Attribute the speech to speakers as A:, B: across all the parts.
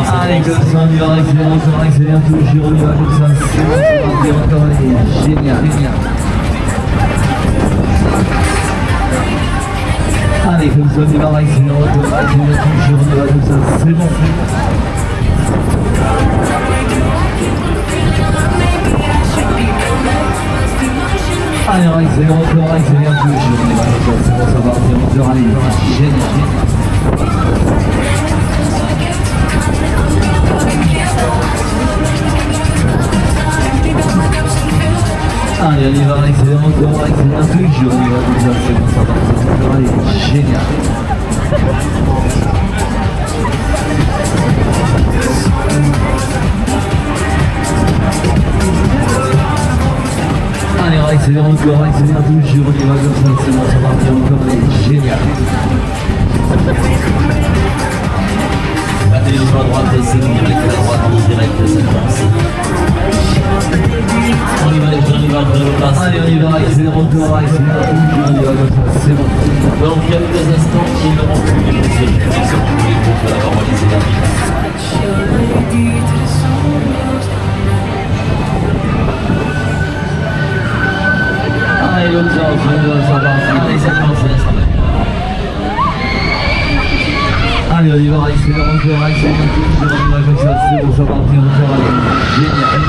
A: Allez, comme ça, on y va, accélère, toujours, on y va comme ça, c'est bon, encore, allez, génial. Allez, comme ça, on y va, accélère, toujours, on y va comme ça, c'est bon. Allez, on accélère, toujours, on y va comme ça, c'est bon, ça va, encore, allez, génial. Allez, on y va, accélère, toujours, on y va comme ça, c'est bon, ça va, encore, allez, génial. Allez, on accélère, toujours, on y va comme ça, c'est bon, ça va, encore, allez, génial.
B: Battez sur la droite, c'est bon, direct à la droite, direct, c'est bon. On y va, prenez vos places.
A: Allez, on y va, accélère, toujours, on y va comme ça, c'est bon.
B: Dans quelques instants, il ne manque plus les positions, il se manque plus les groupes, la normaliser la vie.
A: Allez, l'autre ça va,
B: Allez, ça commence, ça va.
A: Allez, on y va, accélère, toujours, on y va comme ça, c'est bon, ça va, encore, allez, génial.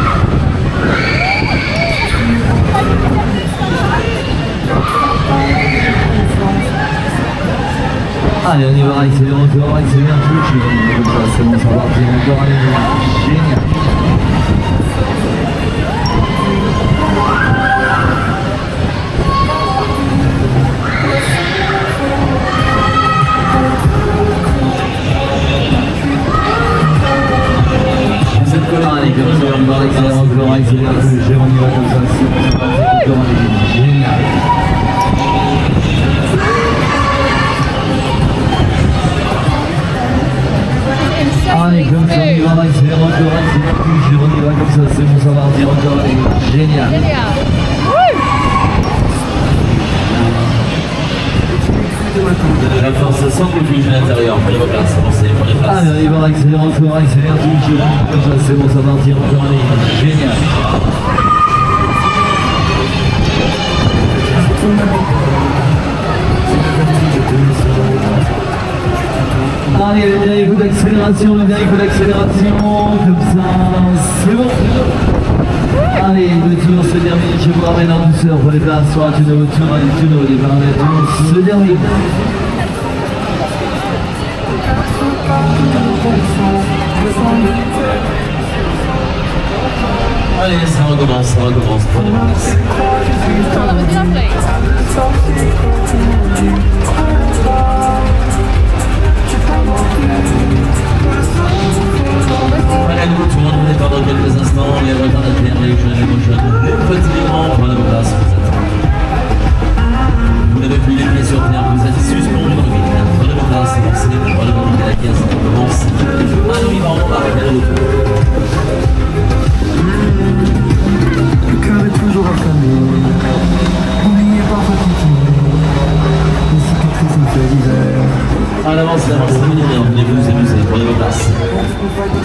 A: Allez, on y va, accélère, toujours, on y va comme ça, c'est bon, ça va, encore, allez, génial. Allez, comme ça, on y va, accélère, toujours, on y va comme ça, c'est bon, ça va, encore, allez, génial. Allez, comme ça, on y va, accélère, toujours, on y va comme ça, c'est bon, ça va, encore, allez, génial.
B: La force centrifuge à l'intérieur, prenez vos places, avancez, prenez place.
A: Allez, on y va, accélère, toujours, comme ça, c'est bon, ça va, encore, allez, génial. Allez, le dernier coup d'accélération, comme ça, c'est bon. Allez, le tour se termine, je vous ramène en douceur pour les places, soit tu ne voiture, allez, tu ne les tour se termine.
B: Allez, ça recommence, prenez vos places. Allez, nous tournons, on est pendant quelques instants, les retardataires, les jeunes, les moins jeunes, les petits, les grands, prenez vos places, vous n'avez plus les pieds sur terre, vous êtes suspendus dans le vide, prenez vos places, avancez, prenez vos pieds à la caisse, on commence. Allez, on y va, on part, allez, retour.
C: Le cœur est toujours affamé, n'oubliez pas fatigué, les cicatrices me fait l'hiver.
B: Allez, avancez, venez, vous amusez, prenez vos places.